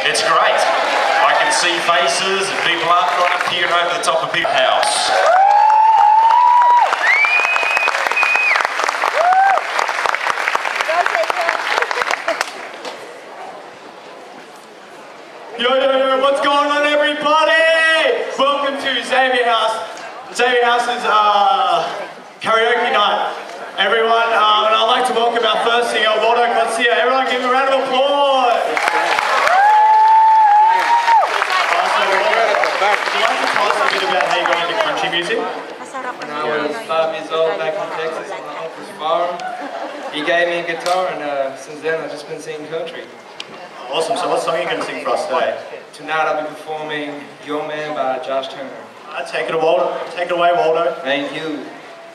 It's great. I can see faces and people aren't trying to peer over the top of people's house. Yo, what's going on, everybody? Welcome to Xavier House. Xavier House's karaoke night. Everyone, and I'd like to welcome our first singer, Waldo. Everyone give him a round of applause. Would you like to tell us a bit about how you got into country music? When I was 5 years old back in Texas on my uncle's farm, he gave me a guitar, and since then I've just been singing country. Awesome, so what song are you going to sing for us today? Tonight I'll be performing Your Man by Josh Turner. Take it away, Waldo. Thank you.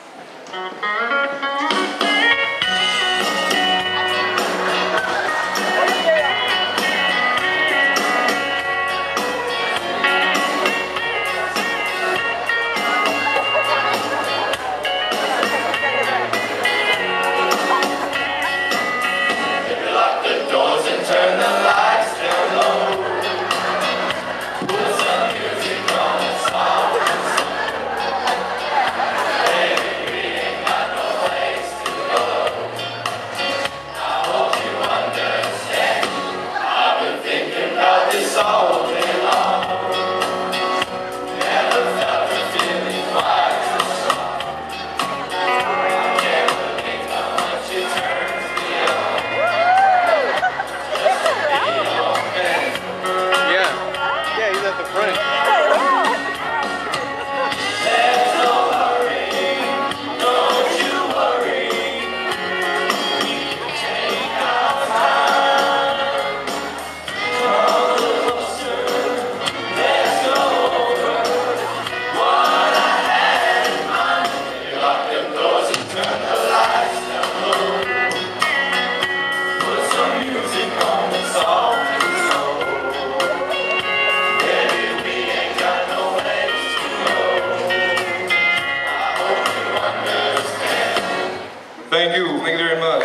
Thank you very much.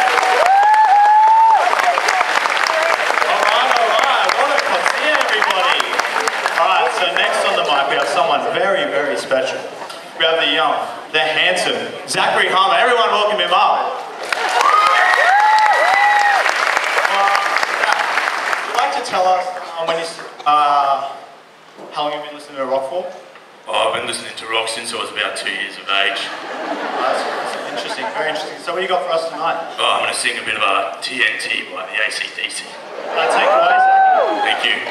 Alright, what a concert, everybody. Alright, so next on the mic we have someone very, very special. We have the young, the handsome, Zachary Harmer. Everyone welcome him up. Would you like to tell us how long you've been listening to rock for? Oh, I've been listening to rock since I was about 2 years of age. That's interesting, very interesting. So what do you got for us tonight? Oh, I'm going to sing a bit of a TNT by the AC/DC. Take it away, Zach. Thank you.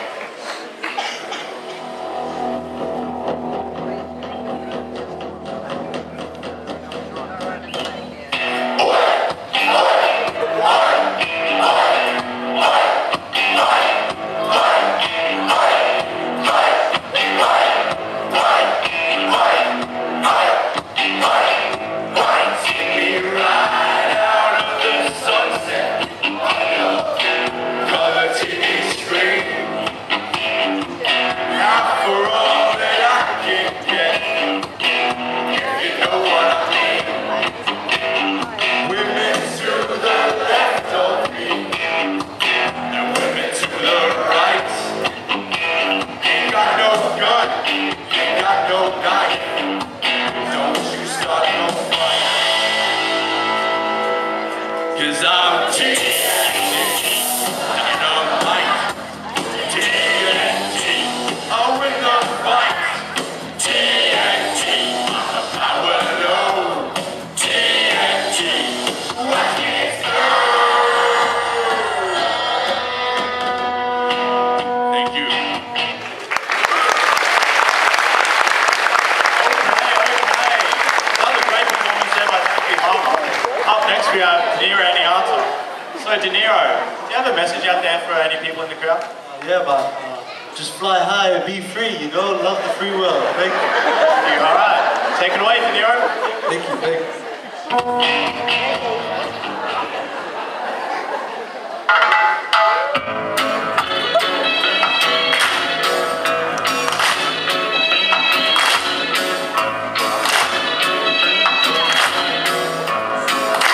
So De Niro, do you have a message out there for any people in the crowd? Yeah, but just fly high and be free, you know, love the free world. Thank you. All right, take it away, De Niro. Thank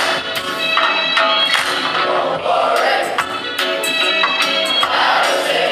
you.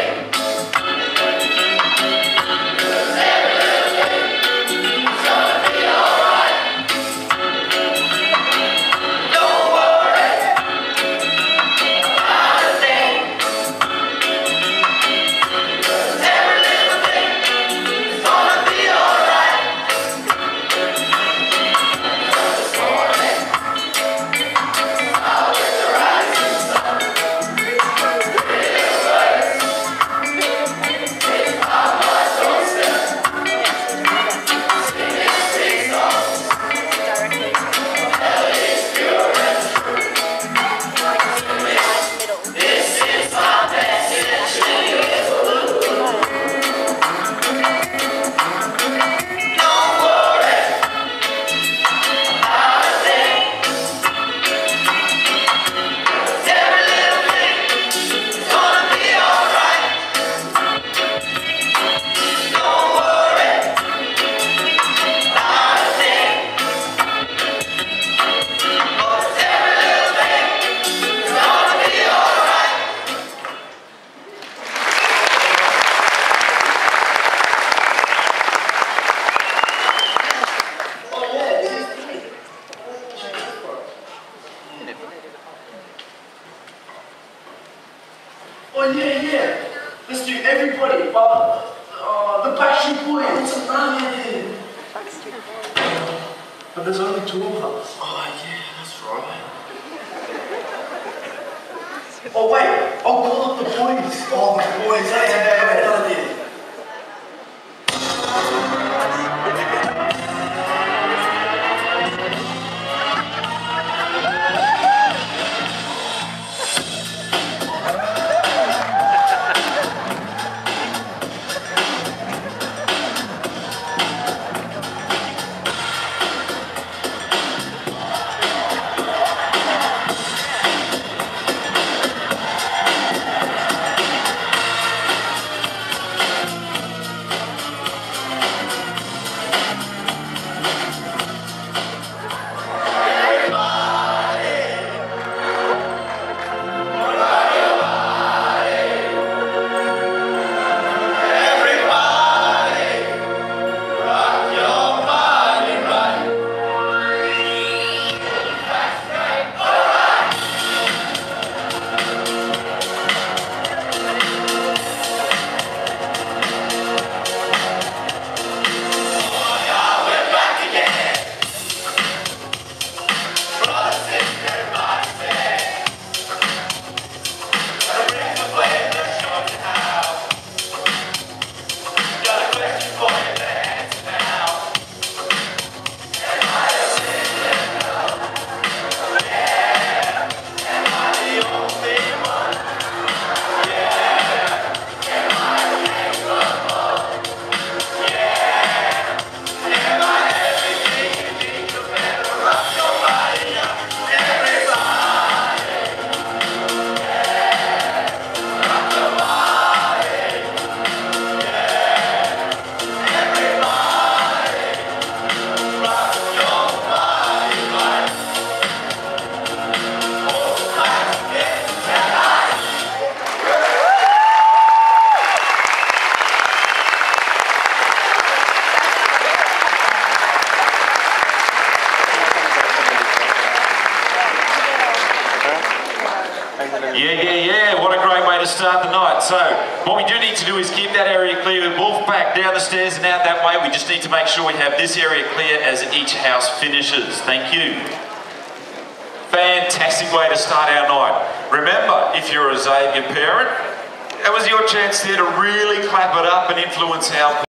here. Let's do everybody, but the Backstreet Boys. What's around here? But there's only two of us. Oh yeah, that's right. Oh wait, I'll call up the boys. Oh, the boys. Hey, another idea. Yeah, what a great way to start the night. So, what we do need to do is keep that area clear. Wolf back down the stairs and out that way. We just need to make sure we have this area clear as each house finishes. Thank you. Fantastic way to start our night. Remember, if you're a Xavier parent, it was your chance there to really clap it up and influence how